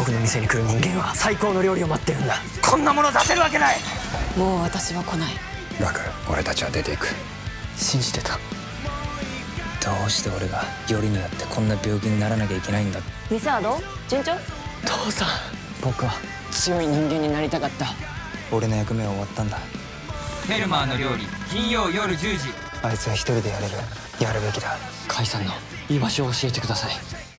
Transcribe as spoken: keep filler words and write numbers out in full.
僕の店に来る人間は最高の料理を待ってるんだ。こんなもの出せるわけない。 もう私は来ない。 だから俺たちは出ていく。 信じてた。 どうして俺がよりによってこんな病気にならなきゃいけないんだ。 店はどう？順調？ 父さん、 僕は強い人間になりたかった。 俺の役目は終わったんだ。 フェルマーの料理、金曜夜じゅうじ。 あいつは一人でやれる。やるべきだ。 甲斐さんの居場所を教えてください。